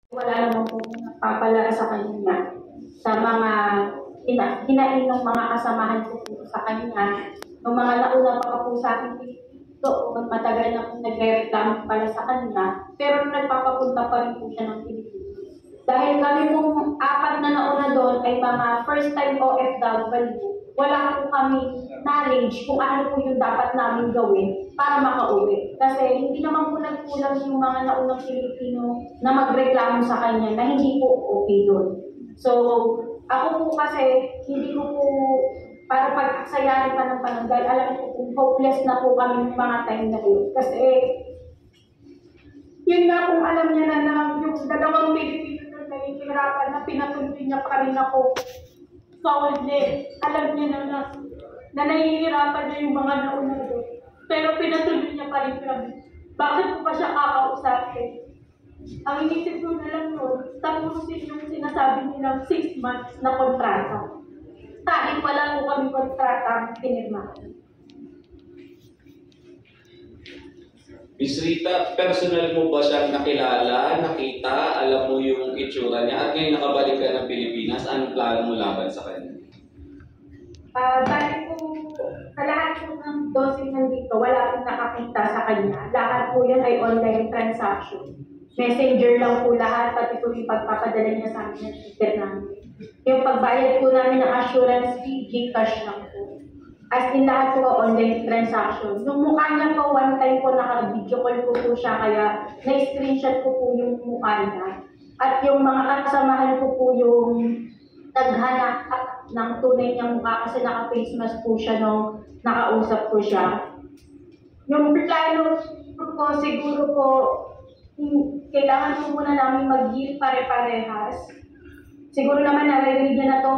Wala naman po nagpapala sa kanya sa mga hinain ng mga kasamahan ko po sa kanya. Yung mga nauna pa po sa akin doon, matagal na po nagre-reklamo pala sa kanya, pero nagpapapunta pa rin po siya ng Pilipinas. Dahil kami pong apat na nauna doon ay mga first time OFW, wala po kami knowledge kung ano po yung dapat namin gawin para makauwi. Kasi hindi naman po nagkulang yung mga naunang Pilipino na magreklamo sa kanya na hindi po okay doon. So, ako po kasi hindi ko po para pagsayahin pa ng panahon dahil alam ko kung hopeless na po kami ng mga time na yun. Kasi yun nga kung alam niya na yung dalawang Pilipino na nahihirapan na pinatuloy niya pa rin ako. Solid, alam niya na nahihirapan niya yung mga nauna doon. Pero pinatuloy niya pa rin kami. Bakit ko pa siya kakausapin? Ang inisip ko na lang yun, tapusin yung sinasabi nilang 6 months na kontrata. Kahit wala po kami kontrata, pinirma. Miss Rita, personal mo ba siyang nakilala, nakita, alam mo yung itsura niya, at ngayon nakabalik ka ng Pilipinas, anong plano mo laban sa kanya? Balik po, sa lahat po ng dosing nandito, wala pong nakakita sa kanya. Lahat po yan ay online transaction. Messenger lang po lahat, pati po yung pagpapadala niya sa amin ng ticket namin. Yung pagbayad po namin ng assurance fee, Gcash lang po. As in lahat po online transaction. Yung mukha niya po, one time po naka-video call po siya, kaya na-screenshot ko po yung mukha niya. At yung mga kasamahan ko po yung naghanap ng tunay niyang mukha kasi naka-face mask po siya nung nakausap ko siya. Yung plano ko siguro po, kailangan po muna namin mag-deal pare-parehas. Siguro naman naririnig niya na to